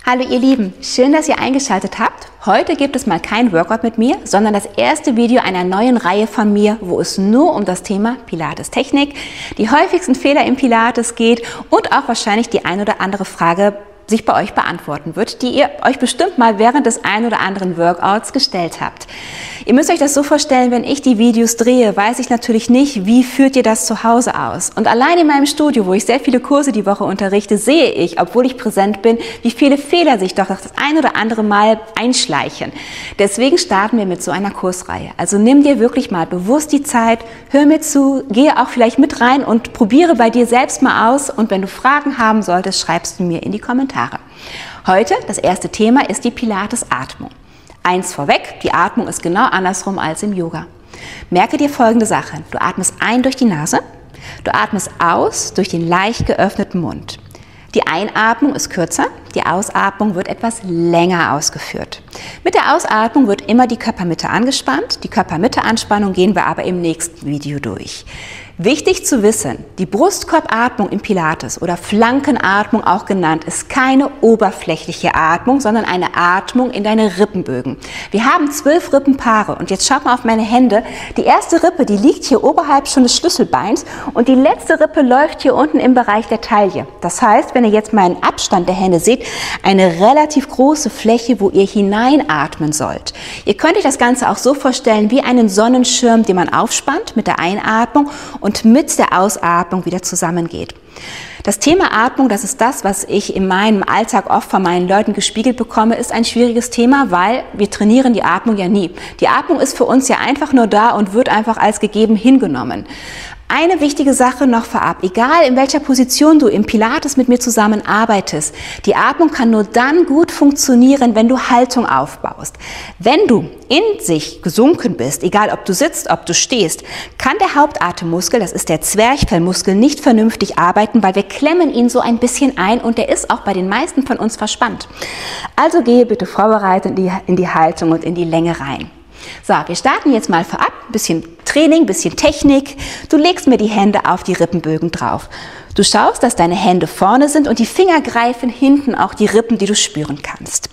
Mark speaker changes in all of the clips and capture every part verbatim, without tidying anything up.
Speaker 1: Hallo ihr Lieben, schön, dass ihr eingeschaltet habt. Heute gibt es mal kein Workout mit mir, sondern das erste Video einer neuen Reihe von mir, wo es nur um das Thema Pilates-Technik, die häufigsten Fehler im Pilates geht und auch wahrscheinlich die ein oder andere Frage sich bei euch beantworten wird, die ihr euch bestimmt mal während des ein oder anderen Workouts gestellt habt. Ihr müsst euch das so vorstellen, wenn ich die Videos drehe, weiß ich natürlich nicht, wie führt ihr das zu Hause aus. Und allein in meinem Studio, wo ich sehr viele Kurse die Woche unterrichte, sehe ich, obwohl ich präsent bin, wie viele Fehler sich doch das ein oder andere Mal einschleichen. Deswegen starten wir mit so einer Kursreihe. Also nimm dir wirklich mal bewusst die Zeit, hör mir zu, gehe auch vielleicht mit rein und probiere bei dir selbst mal aus. Und wenn du Fragen haben solltest, schreibst du mir in die Kommentare. Heute, das erste Thema, ist die Pilates-Atmung. Eins vorweg, die Atmung ist genau andersrum als im Yoga. Merke dir folgende Sache. Du atmest ein durch die Nase, du atmest aus durch den leicht geöffneten Mund. Die Einatmung ist kürzer, die Ausatmung wird etwas länger ausgeführt. Mit der Ausatmung wird immer die Körpermitte angespannt. Die Körpermitte-Anspannung gehen wir aber im nächsten Video durch. Wichtig zu wissen, die Brustkorbatmung im Pilates oder Flankenatmung auch genannt, ist keine oberflächliche Atmung, sondern eine Atmung in deine Rippenbögen. Wir haben zwölf Rippenpaare und jetzt schaut mal auf meine Hände. Die erste Rippe, die liegt hier oberhalb schon des Schlüsselbeins und die letzte Rippe läuft hier unten im Bereich der Taille. Das heißt, wenn ihr jetzt meinen Abstand der Hände seht, eine relativ große Fläche, wo ihr hineinatmen sollt. Ihr könnt euch das Ganze auch so vorstellen wie einen Sonnenschirm, den man aufspannt mit der Einatmung und mit der Ausatmung wieder zusammengeht. Das Thema Atmung, das ist das, was ich in meinem Alltag oft von meinen Leuten gespiegelt bekomme, ist ein schwieriges Thema, weil wir trainieren die Atmung ja nie. Die Atmung ist für uns ja einfach nur da und wird einfach als gegeben hingenommen. Eine wichtige Sache noch vorab, egal in welcher Position du im Pilates mit mir zusammen arbeitest, die Atmung kann nur dann gut funktionieren, wenn du Haltung aufbaust. Wenn du in sich gesunken bist, egal ob du sitzt, ob du stehst, kann der Hauptatemmuskel, das ist der Zwerchfellmuskel, nicht vernünftig arbeiten, weil wir klemmen ihn so ein bisschen ein und der ist auch bei den meisten von uns verspannt. Also gehe bitte vorbereitet in die, in die Haltung und in die Länge rein. So, wir starten jetzt mal vorab, ein bisschen Training, ein bisschen Technik. Du legst mir die Hände auf die Rippenbögen drauf. Du schaust, dass deine Hände vorne sind und die Finger greifen hinten auch die Rippen, die du spüren kannst.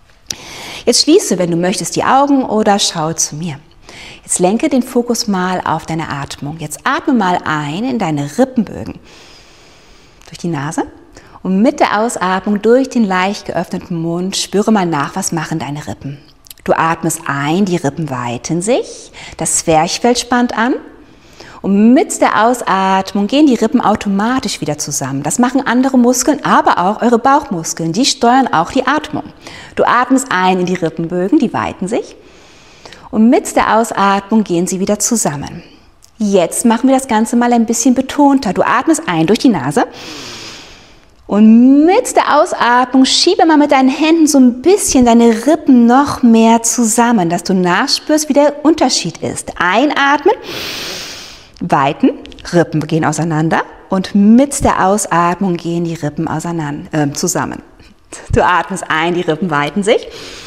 Speaker 1: Jetzt schließe, wenn du möchtest, die Augen oder schau zu mir. Jetzt lenke den Fokus mal auf deine Atmung. Jetzt atme mal ein in deine Rippenbögen. Durch die Nase und mit der Ausatmung durch den leicht geöffneten Mund spüre mal nach, was machen deine Rippen. Du atmest ein, die Rippen weiten sich, das Zwerchfell spannt an und mit der Ausatmung gehen die Rippen automatisch wieder zusammen. Das machen andere Muskeln, aber auch eure Bauchmuskeln, die steuern auch die Atmung. Du atmest ein in die Rippenbögen, die weiten sich und mit der Ausatmung gehen sie wieder zusammen. Jetzt machen wir das Ganze mal ein bisschen betonter. Du atmest ein durch die Nase. Und mit der Ausatmung schiebe mal mit deinen Händen so ein bisschen deine Rippen noch mehr zusammen, dass du nachspürst, wie der Unterschied ist. Einatmen, weiten, Rippen gehen auseinander und mit der Ausatmung gehen die Rippen auseinander, äh, zusammen. Du atmest ein, die Rippen weiten sich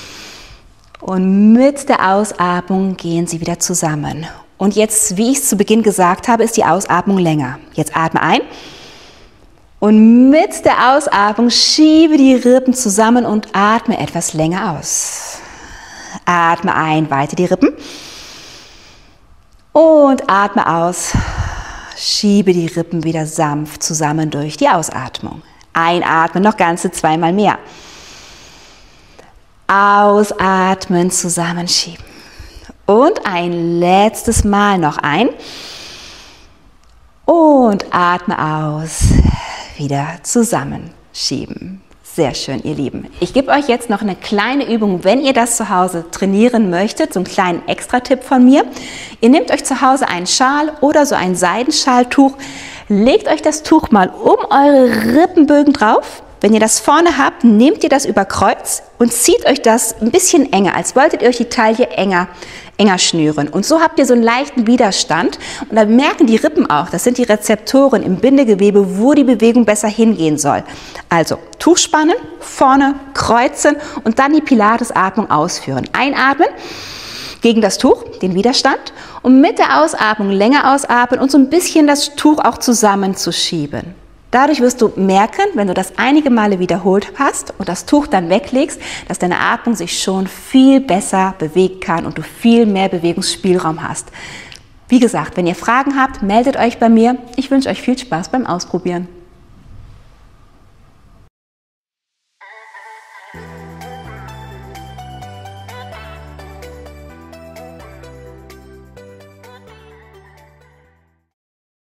Speaker 1: und mit der Ausatmung gehen sie wieder zusammen. Und jetzt, wie ich es zu Beginn gesagt habe, ist die Ausatmung länger. Jetzt atme ein. Und mit der Ausatmung schiebe die Rippen zusammen und atme etwas länger aus. Atme ein, weite die Rippen. Und atme aus, schiebe die Rippen wieder sanft zusammen durch die Ausatmung. Einatmen, noch ganze zweimal mehr. Ausatmen, zusammenschieben. Und ein letztes Mal noch ein. Und atme aus. Wieder zusammenschieben. Sehr schön, ihr Lieben. Ich gebe euch jetzt noch eine kleine Übung, wenn ihr das zu Hause trainieren möchtet, so einen kleinen Extra-Tipp von mir. Ihr nehmt euch zu Hause einen Schal oder so ein Seidenschaltuch, legt euch das Tuch mal um eure Rippenbögen drauf. Wenn ihr das vorne habt, nehmt ihr das über Kreuz und zieht euch das ein bisschen enger, als wolltet ihr euch die Taille enger, enger schnüren. Und so habt ihr so einen leichten Widerstand und dann merken die Rippen auch, das sind die Rezeptoren im Bindegewebe, wo die Bewegung besser hingehen soll. Also Tuch spannen, vorne kreuzen und dann die Pilates-Atmung ausführen. Einatmen gegen das Tuch, den Widerstand und mit der Ausatmung länger ausatmen und so ein bisschen das Tuch auch zusammenzuschieben. Dadurch wirst du merken, wenn du das einige Male wiederholt hast und das Tuch dann weglegst, dass deine Atmung sich schon viel besser bewegen kann und du viel mehr Bewegungsspielraum hast. Wie gesagt, wenn ihr Fragen habt, meldet euch bei mir. Ich wünsche euch viel Spaß beim Ausprobieren.